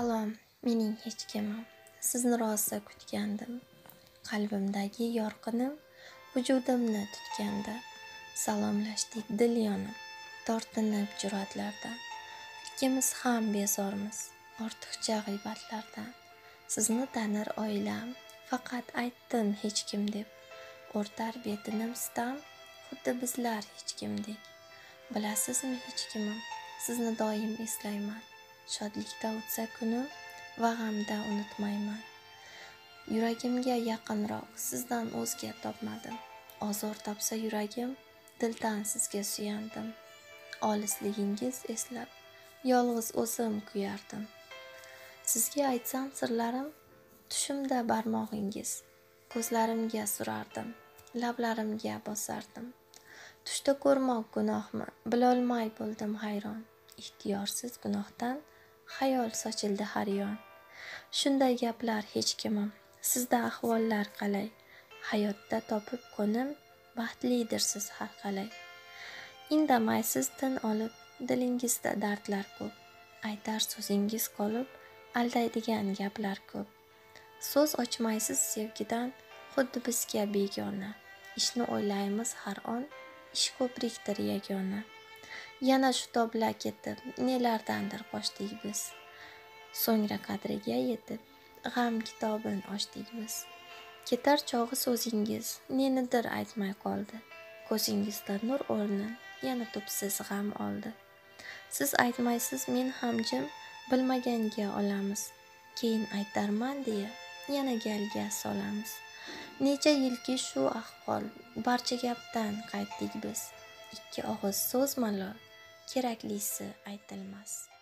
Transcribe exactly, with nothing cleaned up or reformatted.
Salom, mening hech kimim. Sizni rosa kutgandim. Qalbimdagi yorqinim vujudimni tutganda. Salomlashdik dil yonib, tortinib jur'atlardan. Ikkimiz ham bezormiz, ortiqcha g'iybatlardan. Sizni tanir oilam, faqat aytdim hech kim deb. O'rtar betinim sitam, xuddi bizlar hech kimdek. Bilasizmi hech kimim, sizni doim eslayman. Shodlikda o'tsa kunim va g'amda unutmayman. Yuragimga yaqinroq sizdan o'zga topmadim. Ozor topsa yuragim, dildan sizga suyandim. Olisligingiz eslab, yolg'iz o'zim kuyardim. Sizga aytsam sirlarim, tushimda barmog'ingiz. Ko'zlarimga surardim, lablarimga bosardim. Tushda ko'rmoq gunohmi, bilolmay bo'ldim hayron. Ixtiyorsiz gunohdan xayol sochildi har yon. Shunday gaplar hech kimim, sizda ahvollar qalay? Hayotda topib qo'nim, baxtlidirsiz har qalay. Indamaysiz tin olib, dilingizda dardlar ko'p. Aytar so'zingiz qolib, aldaydigan gaplar ko'p. So'z ochmaysiz sevgidan, xuddi bizga begona. Ishni o'ylaymiz har on, ish ko'prikdir yagona. Yana shu tobla ketib, nelardandir qochdik biz. So'ngra qadriga yetib, g'am kitobin ochdik biz. Ketar chog'i so'zingiz, nenidir aytmay qoldi. Ko'zingizda nur o'rnin, yana tubsiz g'am oldi. Siz aytmaysiz, men ham jim, bilmaganga olamiz. Keyin aytarman deya, yana galga solamiz. Necha yilki shu ahvol, barcha gapdan qaytdik biz. Ikki og'iz so'z malol, keraklisi aytilmas.